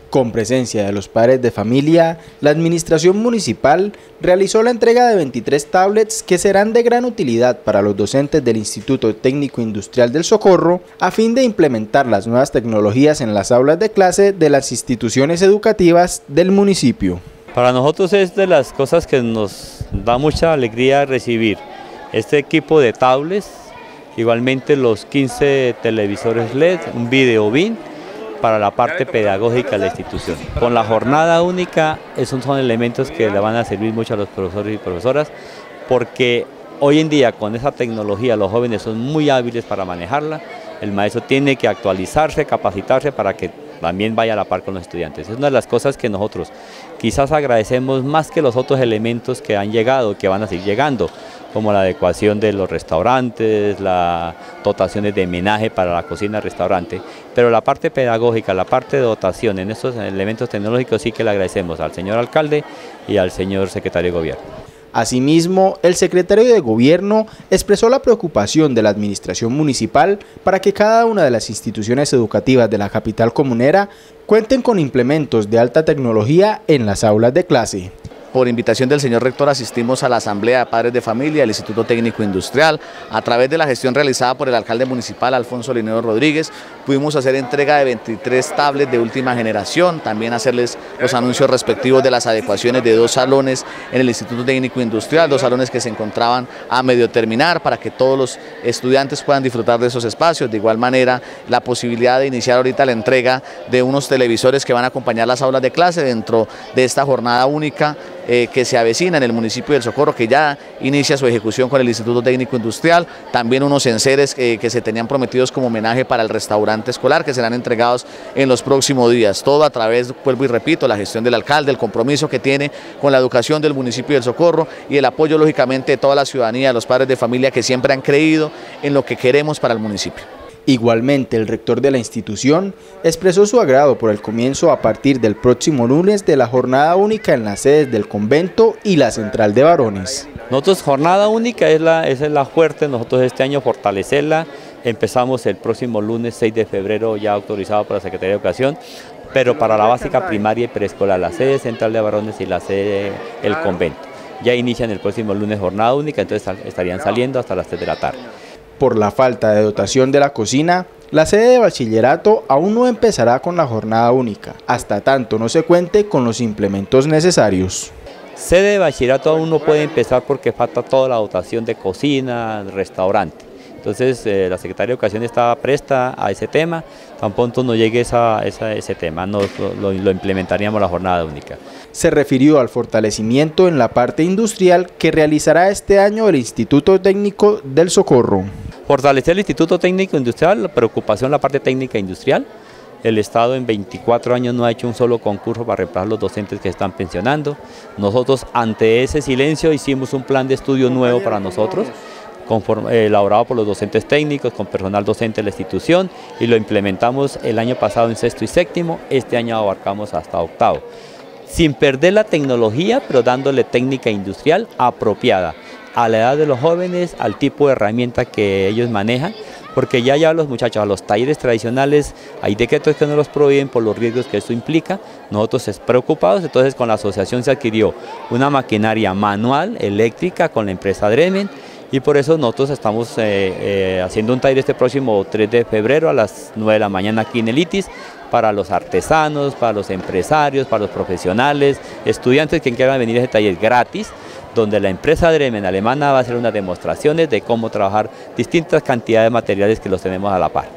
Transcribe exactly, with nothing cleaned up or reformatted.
Con presencia de los padres de familia, la administración municipal realizó la entrega de veintitrés tablets que serán de gran utilidad para los docentes del Instituto Técnico Industrial del Socorro a fin de implementar las nuevas tecnologías en las aulas de clase de las instituciones educativas del municipio. Para nosotros es de las cosas que nos da mucha alegría recibir este equipo de tablets, igualmente los quince televisores L E D, un video B I M, para la parte pedagógica de la institución. Con la jornada única, esos son elementos que le van a servir mucho a los profesores y profesoras, porque hoy en día con esa tecnología los jóvenes son muy hábiles para manejarla, el maestro tiene que actualizarse, capacitarse para que también vaya a la par con los estudiantes. Es una de las cosas que nosotros quizás agradecemos más que los otros elementos que han llegado, que van a seguir llegando, como la adecuación de los restaurantes, las dotaciones de menaje para la cocina-restaurante, pero la parte pedagógica, la parte de dotación en estos elementos tecnológicos sí que le agradecemos al señor alcalde y al señor secretario de Gobierno. Asimismo, el secretario de Gobierno expresó la preocupación de la administración municipal para que cada una de las instituciones educativas de la capital comunera cuenten con implementos de alta tecnología en las aulas de clase. Por invitación del señor rector asistimos a la Asamblea de Padres de Familia del Instituto Técnico Industrial. A través de la gestión realizada por el alcalde municipal Alfonso Linero Rodríguez, pudimos hacer entrega de veintitrés tablets de última generación, también hacerles los anuncios respectivos de las adecuaciones de dos salones en el Instituto Técnico Industrial, dos salones que se encontraban a medio terminar para que todos los estudiantes puedan disfrutar de esos espacios. De igual manera, la posibilidad de iniciar ahorita la entrega de unos televisores que van a acompañar las aulas de clase dentro de esta jornada única Eh, que se avecina en el municipio del Socorro, que ya inicia su ejecución con el Instituto Técnico Industrial, también unos enseres eh, que se tenían prometidos como homenaje para el restaurante escolar, que serán entregados en los próximos días, todo a través, vuelvo y repito, la gestión del alcalde, el compromiso que tiene con la educación del municipio del Socorro y el apoyo lógicamente de toda la ciudadanía, de los padres de familia que siempre han creído en lo que queremos para el municipio. Igualmente, el rector de la institución expresó su agrado por el comienzo a partir del próximo lunes de la jornada única en las sedes del convento y la central de varones. Nosotros jornada única es la, esa es la fuerte, nosotros este año fortalecerla, empezamos el próximo lunes seis de febrero ya autorizado por la Secretaría de Educación, pero para la básica primaria y preescolar, la sede central de varones y la sede del convento. Ya inician el próximo lunes jornada única, entonces estarían saliendo hasta las tres de la tarde. Por la falta de dotación de la cocina, la sede de bachillerato aún no empezará con la jornada única, hasta tanto no se cuente con los implementos necesarios. Sede de bachillerato aún no puede empezar porque falta toda la dotación de cocina, restaurante. Entonces eh, la Secretaría de Educación está presta a ese tema, tan pronto no llegue esa, esa, ese tema, no, lo, lo implementaríamos la jornada única. Se refirió al fortalecimiento en la parte industrial que realizará este año el Instituto Técnico del Socorro. Fortalecer el Instituto Técnico Industrial, la preocupación en la parte técnica industrial. El Estado en veinticuatro años no ha hecho un solo concurso para reemplazar los docentes que se están pensionando. Nosotros ante ese silencio hicimos un plan de estudio nuevo para nosotros, Conforme, eh, elaborado por los docentes técnicos, con personal docente de la institución, y lo implementamos el año pasado en sexto y séptimo, este año abarcamos hasta octavo. Sin perder la tecnología, pero dándole técnica industrial apropiada a la edad de los jóvenes, al tipo de herramienta que ellos manejan, porque ya ya los muchachos a los talleres tradicionales hay decretos que no los prohíben por los riesgos que esto implica. Nosotros es preocupados, entonces con la asociación se adquirió una maquinaria manual, eléctrica, con la empresa Dremen, y por eso nosotros estamos eh, eh, haciendo un taller este próximo tres de febrero a las nueve de la mañana aquí en el ITIS, para los artesanos, para los empresarios, para los profesionales, estudiantes que quieran venir a ese taller gratis, donde la empresa Dremen alemana va a hacer unas demostraciones de cómo trabajar distintas cantidades de materiales que los tenemos a la par.